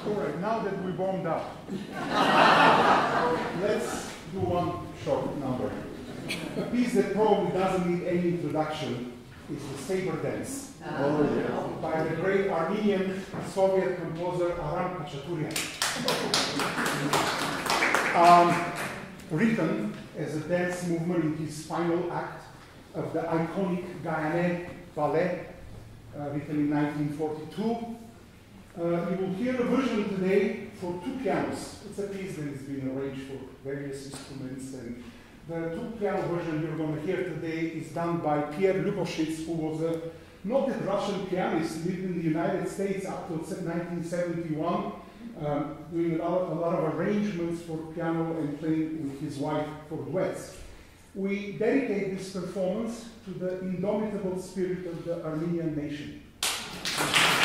All right, now that we warmed up, let's do one short number. A piece that probably doesn't need any introduction is the Saber Dance by the great Armenian Soviet composer Aram Khachaturian. Written as a dance movement in his final act of the iconic Gayane ballet, written in 1942. You will hear a version today for two pianos. It's a piece that has been arranged for various instruments, and the two-piano version you're going to hear today is done by Pierre Lubavitch, who was a noted Russian pianist, lived in the United States up to 1971, doing a lot of arrangements for piano and playing with his wife for duets. We dedicate this performance to the indomitable spirit of the Armenian nation.